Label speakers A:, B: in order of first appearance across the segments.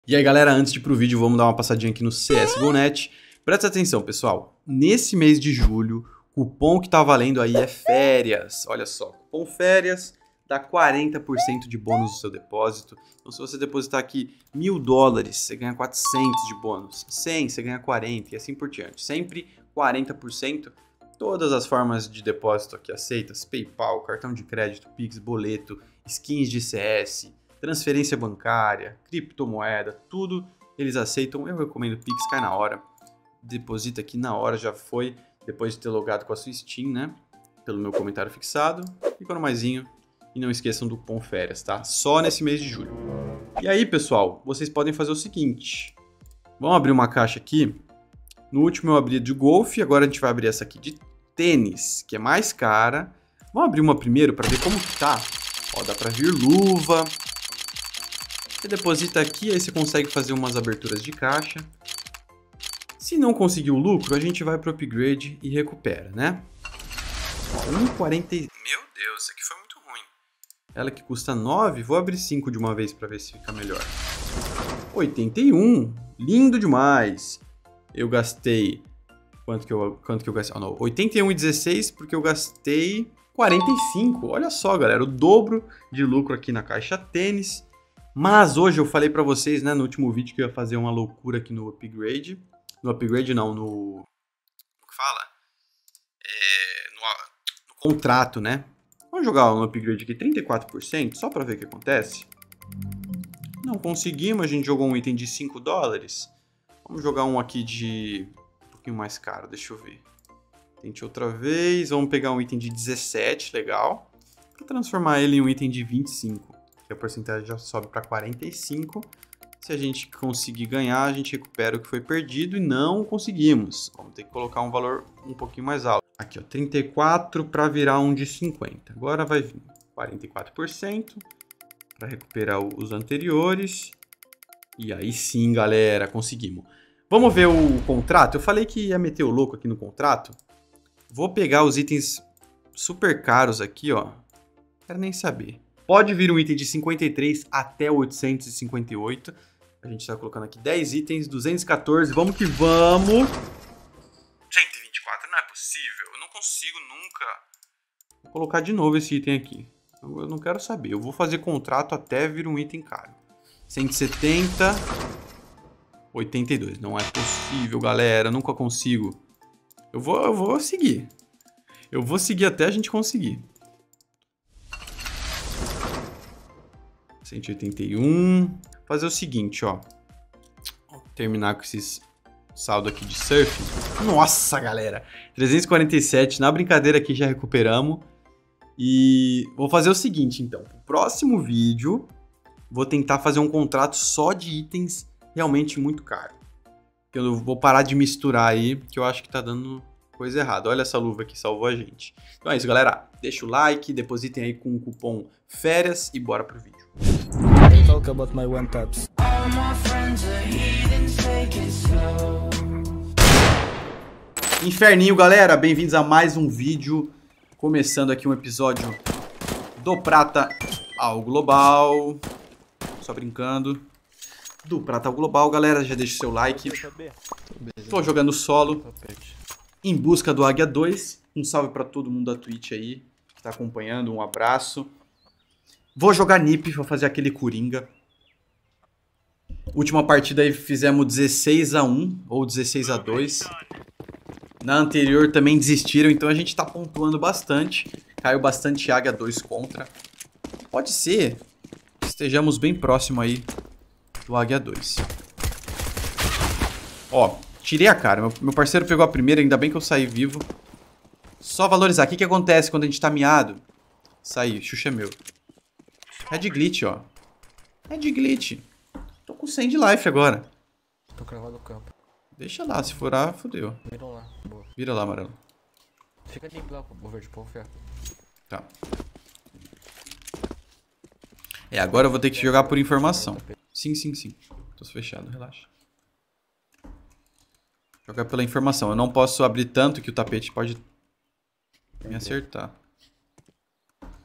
A: E aí galera, antes de ir pro vídeo, vamos dar uma passadinha aqui no CSGO.net. Presta atenção pessoal, nesse mês de julho, o cupom que tá valendo aí é férias. Olha só, cupom férias dá 40% de bônus no seu depósito. Então se você depositar aqui $1000, você ganha 400 de bônus. 100, você ganha 40 e assim por diante. Sempre 40%. Todas as formas de depósito aqui aceitas, PayPal, cartão de crédito, Pix, boleto, skins de CS, transferência bancária, criptomoeda, tudo eles aceitam. Eu recomendo Pix, cai na hora. Deposita aqui na hora, já foi, depois de ter logado com a sua Steam, né? Pelo meu comentário fixado. Clica no maisinho e não esqueçam do cupom férias, tá? Só nesse mês de julho. E aí, pessoal, vocês podem fazer o seguinte. Vamos abrir uma caixa aqui. No último eu abri de golfe, agora a gente vai abrir essa aqui de tênis, que é mais cara. Vamos abrir uma primeiro para ver como que tá. Ó, dá para vir luva. Você deposita aqui, aí você consegue fazer umas aberturas de caixa. Se não conseguir o lucro, a gente vai pro upgrade e recupera, né? 1,40... Meu Deus, isso aqui foi muito ruim. Ela que custa 9, vou abrir 5 de uma vez para ver se fica melhor. 81, lindo demais. Eu gastei... Quanto que eu gastei? Oh, não, 81,16 porque eu gastei 45. Olha só, galera, o dobro de lucro aqui na caixa tênis. Mas hoje eu falei pra vocês, né, no último vídeo que eu ia fazer uma loucura aqui no upgrade. No upgrade não, no... Como que fala? No contrato, né? Vamos jogar um upgrade aqui 34%, só pra ver o que acontece. Não conseguimos, a gente jogou um item de $5. Vamos jogar um aqui de... um pouquinho mais caro, deixa eu ver. Tente outra vez, vamos pegar um item de 17, legal. Pra transformar ele em um item de 25. Que a porcentagem já sobe para 45. Se a gente conseguir ganhar, a gente recupera o que foi perdido e não conseguimos. Vamos ter que colocar um valor um pouquinho mais alto. Aqui, ó, 34 para virar um de 50. Agora vai vir 44% para recuperar os anteriores. E aí sim, galera, conseguimos. Vamos ver o contrato? Eu falei que ia meter o louco aqui no contrato. Vou pegar os itens super caros aqui, ó. Quero nem saber. Pode vir um item de 53 até 858. A gente está colocando aqui 10 itens, 214. Vamos que vamos. 124, não é possível. Eu não consigo nunca. Vou colocar de novo esse item aqui. Eu não quero saber. Eu vou fazer contrato até vir um item caro. 170. 82. Não é possível, galera. Eu nunca consigo. Eu vou seguir. Eu vou seguir até a gente conseguir. 181. Fazer o seguinte, ó. Vou terminar com esses saldo aqui de surf. Nossa, galera. 347. Na brincadeira aqui já recuperamos. E vou fazer o seguinte, então. No próximo vídeo, vou tentar fazer um contrato só de itens realmente muito caros. Eu vou parar de misturar aí, que eu acho que tá dando coisa errada. Olha essa luva que salvou a gente. Então é isso, galera. Deixa o like, depositem aí com o cupom férias e bora pro vídeo.
B: Talk about my one taps.
A: Inferninho, galera, bem-vindos a mais um vídeo. Começando aqui um episódio do Prata ao Global. Só brincando. Do Prata ao Global, galera, já deixa o seu like. Tô jogando solo em busca do Águia 2. Um salve pra todo mundo da Twitch aí que tá acompanhando, um abraço. Vou jogar NiP, vou fazer aquele Coringa. Última partida aí fizemos 16-1 ou 16-2. Na anterior também desistiram, então a gente tá pontuando bastante. Caiu bastante Águia 2 contra. Pode ser que estejamos bem próximo aí do Águia 2. Ó, tirei a cara. Meu parceiro pegou a primeira, ainda bem que eu saí vivo. Só valorizar. O que acontece quando a gente tá miado? Saí, Xuxa é meu. Red glitch, ó. Red glitch. Tô com 100 de life agora.
B: Tô cravado no campo.
A: Deixa lá, se furar, fodeu.
B: Viram lá. Boa.
A: Vira lá, amarelo.
B: Fica limpo lá, o verde pô, fé.
A: Tá. É, agora eu vou ter que jogar por informação. Sim. Tô fechado, relaxa. Jogar pela informação. Eu não posso abrir tanto que o tapete pode me acertar.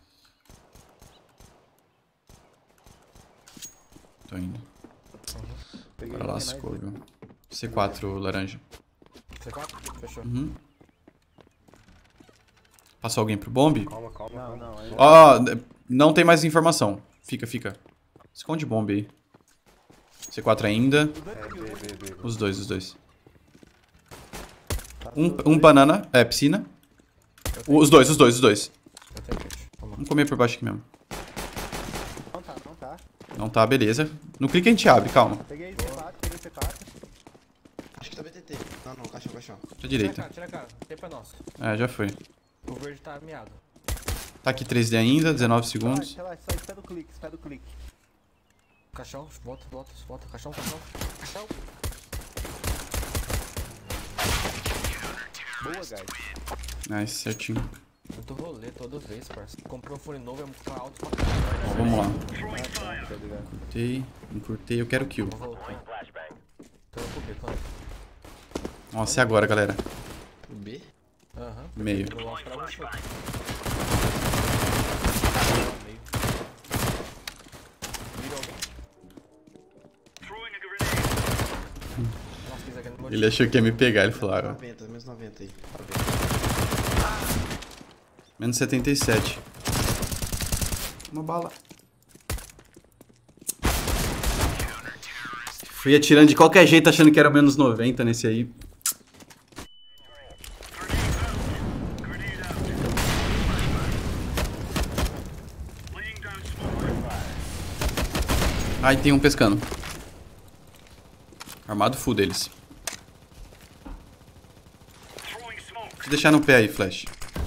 A: Tô indo.
B: Peguei
A: Agora
B: mais.
A: lascou, viu? C4, laranja.
B: C4? Fechou.
A: Uhum. Passou alguém pro bombe?
C: Calma, calma.
B: Não, aí...
A: Ó, não tem mais informação. Fica. Esconde bomba aí. C4 ainda.
C: B.
A: Os dois. Um banana. É, piscina. Os dois.
B: Eu tenho kit. Vamos.
A: Vamos comer por baixo aqui mesmo.
C: Não tá.
A: Não tá, beleza. No clique a gente abre, calma.
C: Peguei C4.
D: Acho que tá BTT. Não, caixão.
A: Pra direita.
B: Tira a cara. Tempo é nosso.
A: É, já foi.
B: O verde tá miado.
A: Tá aqui 3D ainda, 19 segundos.
C: Relaxa, só espera o clique.
B: Caixão, volta. Caixão.
C: Boa, guys.
A: Nice, certinho.
B: Muito rolê toda vez, parça. Comprou um fone novo, é muito alto pra caralho.
A: Ó, vamos lá.
C: Tá ligado?
A: Encurtei, eu quero kill.
B: Vou voltar. Então eu cobri, claro.
A: Nossa, e agora, galera?
D: B?
B: Aham.
A: Meio.
B: Eu vou mostrar você. Meio. Vira alguém. Nossa, fiz aquele monte.
A: Ele achou que ia me pegar, ele falou, ah,
D: 90, menos 90 aí.
A: menos 77. Uma bala. Fui atirando de qualquer jeito, achando que era menos 90 nesse aí. Ai, tem um pescando. Armado full deles. Vou deixar no pé aí, Flash.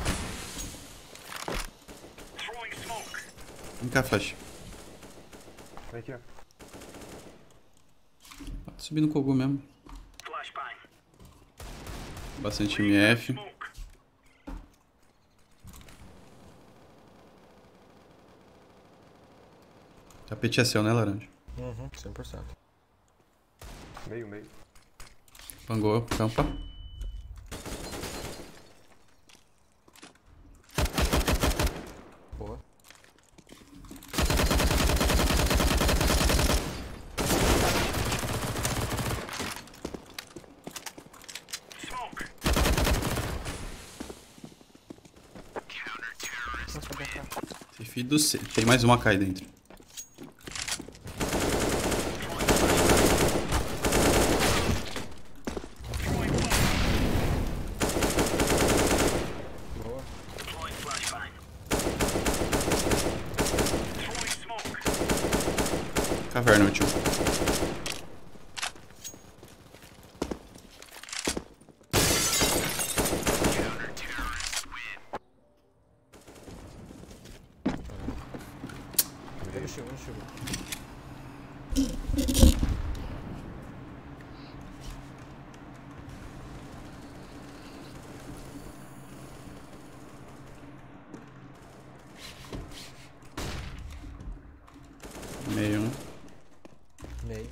A: Vem cá, Flash.
C: Vem aqui, ó.
A: Pode subir no Kogu mesmo. Bastante MF. Tapete é seu, né, laranja?
B: Uhum, 100%.
C: Meio.
A: Pangou, campa.
B: Boa.
A: Esse filho do C. Tem mais uma cá aí dentro.
B: Boa.
A: Caverna último.
B: Ele chegou.
A: Meio um.
B: Meio.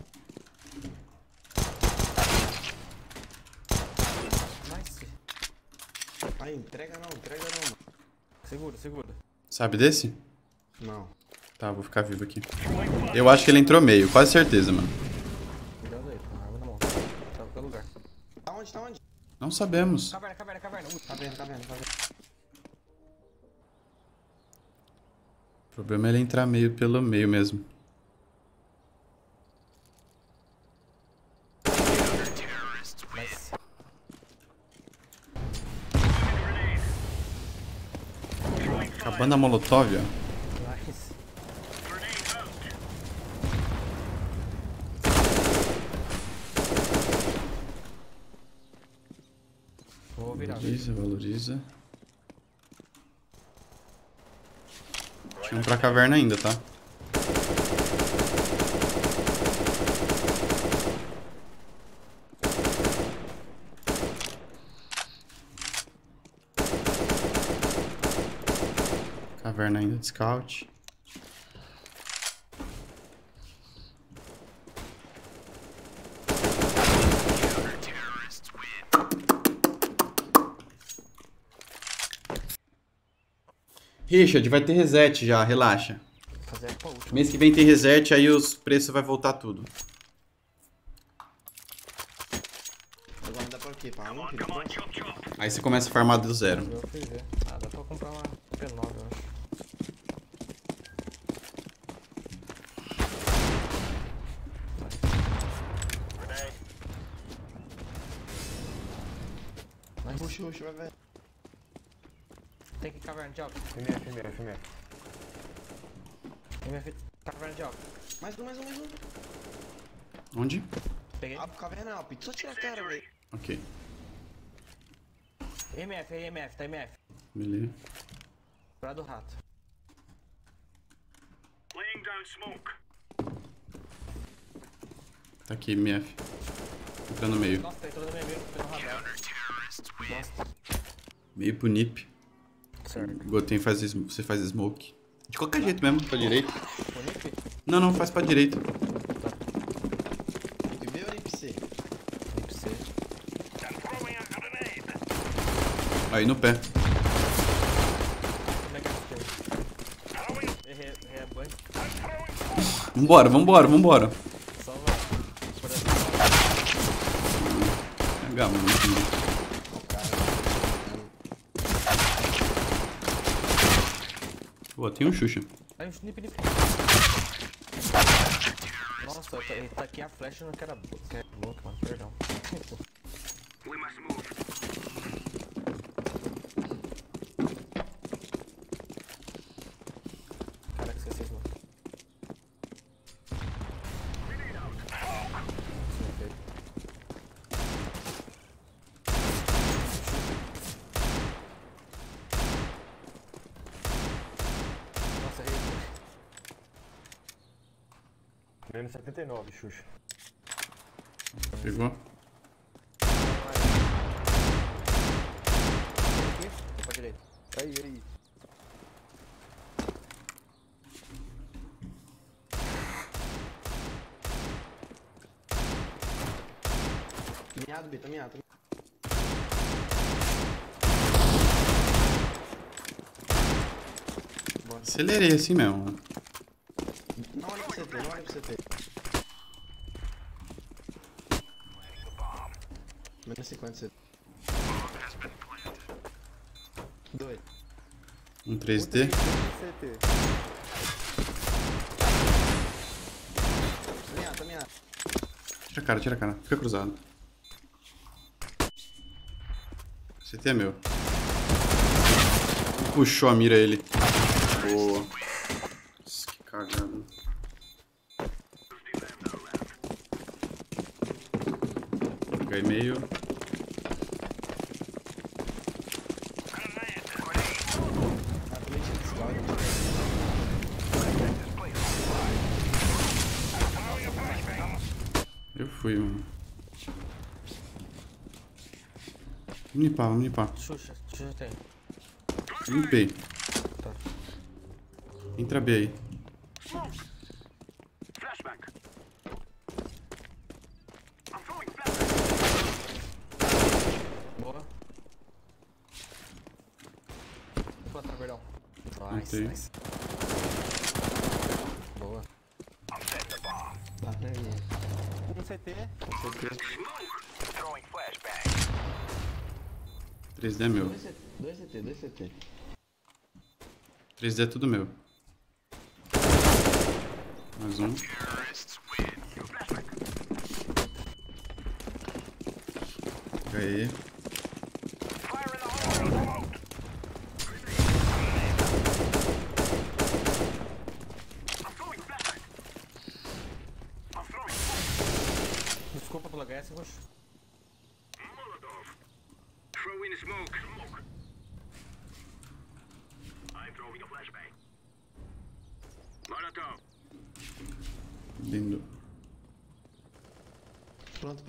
B: Nice.
D: Ai, entrega não, mano.
B: Segura.
A: Sabe desse?
D: Não.
A: Tá, vou ficar vivo aqui. Eu acho que ele entrou meio, quase certeza, mano.
B: Cuidado aí, com a arma na mão. Tá em qualquer lugar.
D: Tá onde?
A: Não sabemos.
B: Caverna.
D: Tá vendo.
A: O problema é ele entrar meio pelo meio mesmo.
B: Nice.
A: Acabando a molotov, ó.
B: Nice. Vou virar.
A: Valoriza. Tinha um pra caverna ainda, tá? Caverna ainda de scout. Richard, vai ter reset já, relaxa.
B: Fazer a última.
A: Mês que vem tem reset, aí os preços vai voltar tudo.
D: Agora dá pra quê? Pra um, filho?
A: Aí você começa a farmar do zero.
B: Eu fui ver. Ah, dá pra comprar uma P9, eu acho.
D: Puxa, puxa, vai, vai.
B: Tem que cavern de alto.
C: FMF.
B: MF, cavern de alto.
D: Mais um, mais um, mais um.
A: Onde?
B: Peguei.
D: Ah, pro caverna, Alp. Só tira a cara, velho.
A: Ok.
B: MF, aí MF, tá MF.
A: Beleza.
B: Pra do rato.
A: Tá aqui, MF. Entra no meio.
B: Nossa, tá entrando no meio pelo radar. Nossa.
A: Meio pro nip.
B: Certo.
A: Goten faz, você faz smoke. De qualquer jeito mesmo, pra direita.
B: Bonito?
A: Não, faz pra direita.
D: E veio ali pra você.
B: Tem que ser.
A: Aí no pé.
B: Como é que é esse Errei a banho.
A: Vambora.
B: Só vai. Por aqui.
A: H, mano. Pô, tem um Xuxa.
B: Aí um snip. Nossa, ele tá aqui a flecha não quero louco, mano. Perdão. Caraca, esqueci esse mano. Nossa, errei.
C: Menos 79, Xuxa.
A: Pegou?
B: Aqui, pra direita.
C: Aí.
D: Miado, B, tá miado.
A: Acelerei assim mesmo.
D: Não olha pro CT, não olha pro CT. Menos 50 CT. 2.
A: Um 3D.
C: CT.
D: Tá miado.
A: Tira a cara. Fica cruzado. CT é meu. Puxou a mira ele. Boa. Nossa, que cagada. Peguei meio.
D: Ah, também tinha descarga.
A: Eu fui, mano. Vamos limpar.
B: Xuxa tem.
A: Limpei.
B: Tá.
A: Entra B aí.
B: Boa. Vou plantar, perdão.
A: Entrei.
B: Nice. Boa.
D: Tá, né,
C: Um CT.
A: 3D é meu.
D: 2 CT.
A: 3D é tudo meu. Mais um. Aí.
B: Desculpa pela HS, roxo.
A: Lindo.
D: Pronto.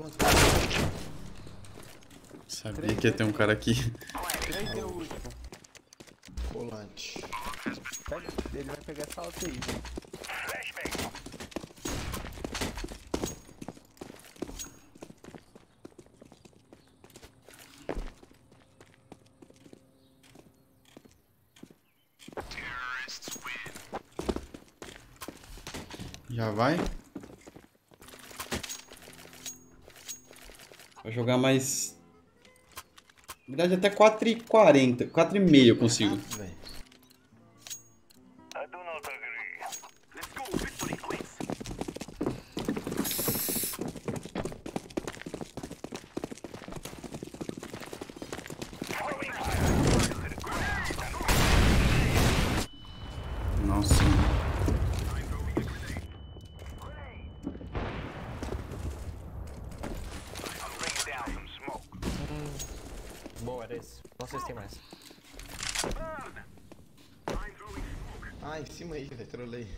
A: Sabia que ia ter um cara aqui.
C: 3 deu o último.
D: Volante.
C: Ele vai pegar essa alta aí, velho.
A: Já vai? Pra jogar mais... Na verdade, até 4h40. 4h30 eu consigo.
D: Velho.
A: Nossa.
B: Boa, era esse. Não sei se tem mais.
D: Ah, em cima aí, velho. Trolei.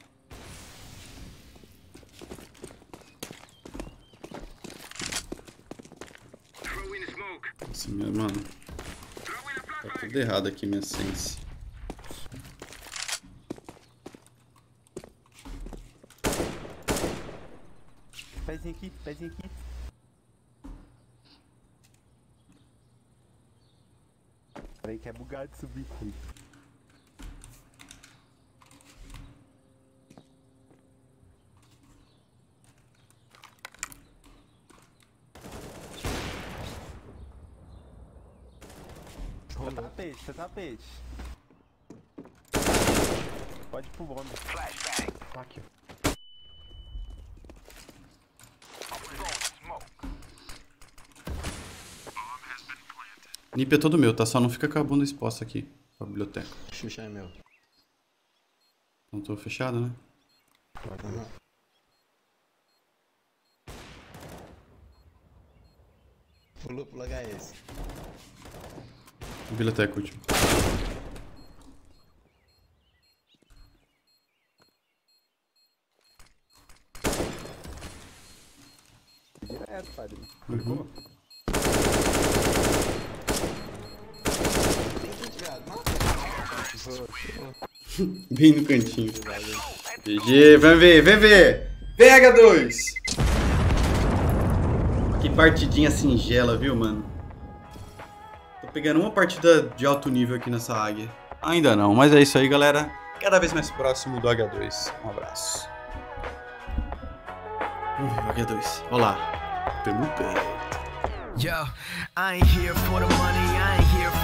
A: Nossa, mano. Tá tudo errado aqui, minha sense.
C: Pezinho aqui, pezinho aqui. Peraí que é bugado de subir. Você tá peixe, você tá peixe. Pode ir pro bomba.
B: Fuck you.
A: Nip é todo meu, tá? Só não fica com a bunda exposta aqui. Pra biblioteca.
D: Xuxa é meu.
A: Então tô fechado, né?
D: Aham. Pulou pro HS.
A: Biblioteca último.
C: Direto, padre.
A: Uhum.
D: Tem que viado.
A: Bem no cantinho. GG, vem ver, vem ver! Pega 2! Que partidinha singela, viu, mano? Tô pegando uma partida de alto nível aqui nessa águia. Ainda não, mas é isso aí, galera. Cada vez mais próximo do H2. Um abraço. H2. Olá. Pelo peito.
E: Yo, I ain't here for the money, I ain't here